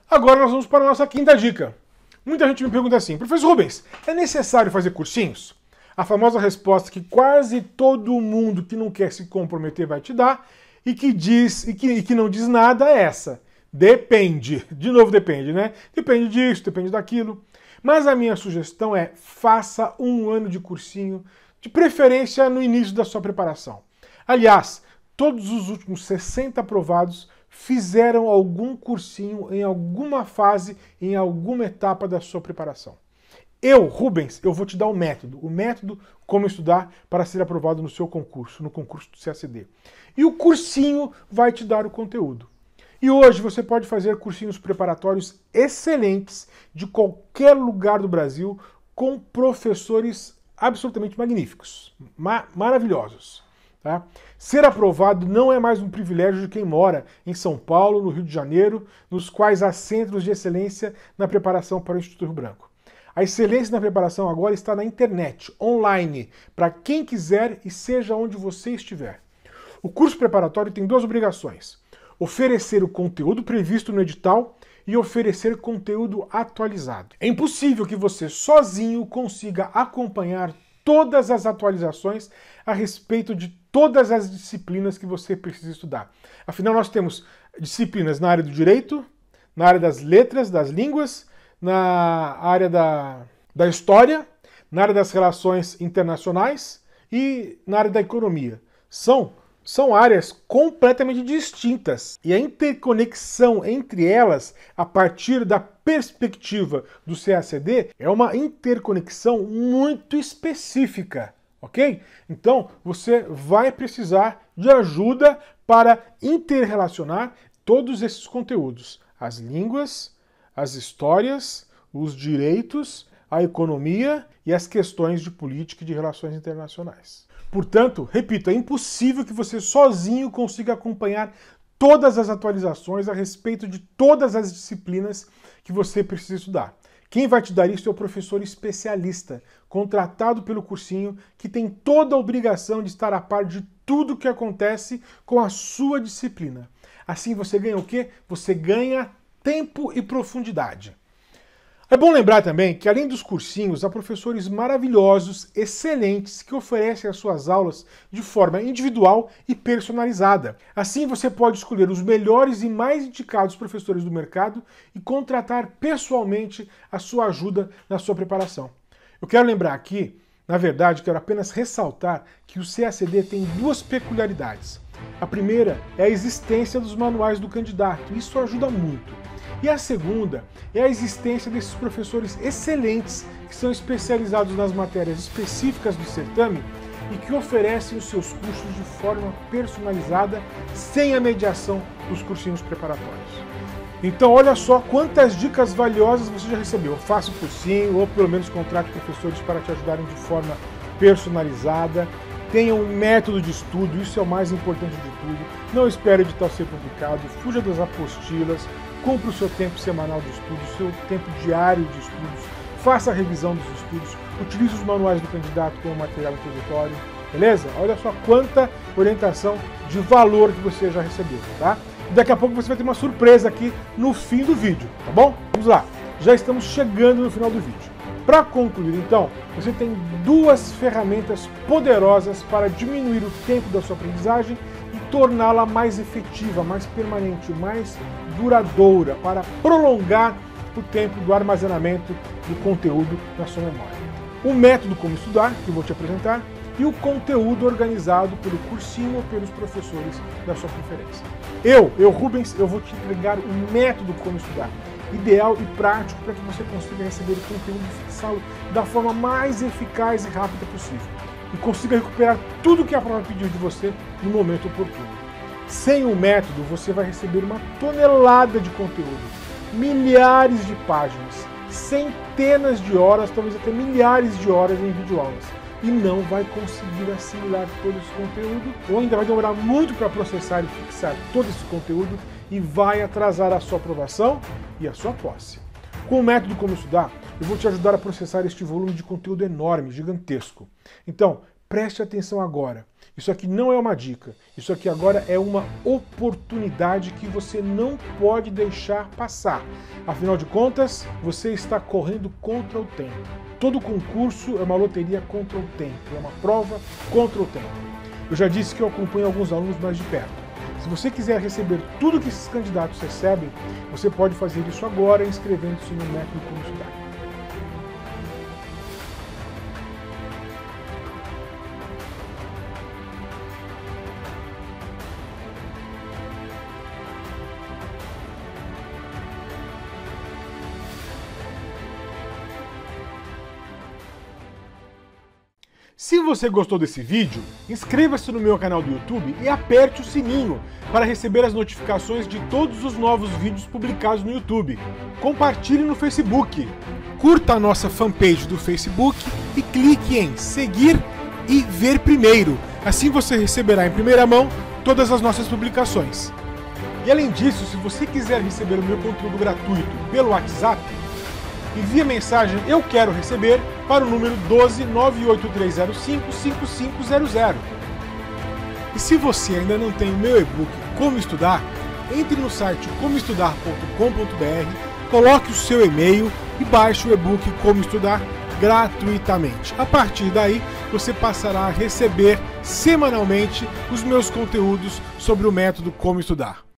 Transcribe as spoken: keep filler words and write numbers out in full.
Agora nós vamos para a nossa quinta dica. Muita gente me pergunta assim, professor Rubens, é necessário fazer cursinhos? A famosa resposta que quase todo mundo que não quer se comprometer vai te dar e que diz e que, e que não diz nada é essa. Depende. De novo depende, né? Depende disso, depende daquilo. Mas a minha sugestão é faça um ano de cursinho, de preferência no início da sua preparação. Aliás, todos os últimos sessenta aprovados fizeram algum cursinho em alguma fase, em alguma etapa da sua preparação. Eu, Rubens, eu vou te dar o método, o método como estudar para ser aprovado no seu concurso, no concurso do C A C D. E o cursinho vai te dar o conteúdo. E hoje você pode fazer cursinhos preparatórios excelentes de qualquer lugar do Brasil com professores absolutamente magníficos, ma- maravilhosos. Tá? Ser aprovado não é mais um privilégio de quem mora em São Paulo, no Rio de Janeiro, nos quais há centros de excelência na preparação para o Instituto Rio Branco. A excelência na preparação agora está na internet, online, para quem quiser e seja onde você estiver. O curso preparatório tem duas obrigações: oferecer o conteúdo previsto no edital e oferecer conteúdo atualizado. É impossível que você sozinho consiga acompanhar todas as atualizações a respeito de todas as disciplinas que você precisa estudar. Afinal, nós temos disciplinas na área do direito, na área das letras, das línguas, na área da, da história, na área das relações internacionais e na área da economia. São, são áreas completamente distintas e a interconexão entre elas, a partir da perspectiva do C A C D, é uma interconexão muito específica, ok? Então, você vai precisar de ajuda para interrelacionar todos esses conteúdos. As línguas, as histórias, os direitos, a economia e as questões de política e de relações internacionais. Portanto, repito, é impossível que você sozinho consiga acompanhar todas as atualizações a respeito de todas as disciplinas que você precisa estudar. Quem vai te dar isso é o professor especialista, contratado pelo cursinho, que tem toda a obrigação de estar a par de tudo o que acontece com a sua disciplina. Assim você ganha o quê? Você ganha tempo e profundidade. É bom lembrar também que, além dos cursinhos, há professores maravilhosos, excelentes, que oferecem as suas aulas de forma individual e personalizada. Assim, você pode escolher os melhores e mais indicados professores do mercado e contratar pessoalmente a sua ajuda na sua preparação. Eu quero lembrar aqui, na verdade, quero apenas ressaltar que o C A C D tem duas peculiaridades. A primeira é a existência dos manuais do candidato, isso ajuda muito. E a segunda é a existência desses professores excelentes que são especializados nas matérias específicas do certame e que oferecem os seus cursos de forma personalizada, sem a mediação dos cursinhos preparatórios. Então olha só quantas dicas valiosas você já recebeu. Faça o cursinho ou pelo menos contrate professores para te ajudarem de forma personalizada. Tenha um método de estudo, isso é o mais importante de tudo. Não espere o edital ser publicado, fuja das apostilas, cumpra o seu tempo semanal de estudo, o seu tempo diário de estudos, faça a revisão dos estudos, utilize os manuais do candidato como material introdutório, beleza? Olha só quanta orientação de valor que você já recebeu, tá? E daqui a pouco você vai ter uma surpresa aqui no fim do vídeo, tá bom? Vamos lá, já estamos chegando no final do vídeo. Para concluir, então, você tem duas ferramentas poderosas para diminuir o tempo da sua aprendizagem e torná-la mais efetiva, mais permanente, mais duradoura, para prolongar o tempo do armazenamento do conteúdo na sua memória. O método como estudar, que eu vou te apresentar, e o conteúdo organizado pelo cursinho ou pelos professores da sua preferência. Eu, eu Rubens, eu vou te entregar o método como estudar, ideal e prático para que você consiga receber o conteúdo fixado da forma mais eficaz e rápida possível e consiga recuperar tudo que a prova pediu de você no momento oportuno. Sem o método, você vai receber uma tonelada de conteúdo, milhares de páginas, centenas de horas, talvez até milhares de horas em videoaulas, e não vai conseguir assimilar todo esse conteúdo, ou ainda vai demorar muito para processar e fixar todo esse conteúdo e vai atrasar a sua aprovação e a sua posse. Com o método Como Estudar, eu vou te ajudar a processar este volume de conteúdo enorme, gigantesco. Então, preste atenção agora Isso aqui não é uma dica, isso aqui agora é uma oportunidade que você não pode deixar passar. Afinal de contas, você está correndo contra o tempo. Todo concurso é uma loteria contra o tempo, é uma prova contra o tempo. Eu já disse que eu acompanho alguns alunos mais de perto. Se você quiser receber tudo que esses candidatos recebem, você pode fazer isso agora inscrevendo-se no Método Como Estudar. Se você gostou desse vídeo, inscreva-se no meu canal do YouTube e aperte o sininho para receber as notificações de todos os novos vídeos publicados no YouTube. Compartilhe no Facebook, curta a nossa fanpage do Facebook e clique em seguir e ver primeiro. Assim você receberá em primeira mão todas as nossas publicações. E além disso, se você quiser receber o meu conteúdo gratuito pelo WhatsApp, envie a mensagem "Eu quero receber" para o número doze nove oito três zero cinco cinco cinco zero zero. E se você ainda não tem o meu e-book Como Estudar, entre no site como estudar ponto com ponto br, coloque o seu e-mail e baixe o e-book Como Estudar gratuitamente. A partir daí, você passará a receber semanalmente os meus conteúdos sobre o método Como Estudar.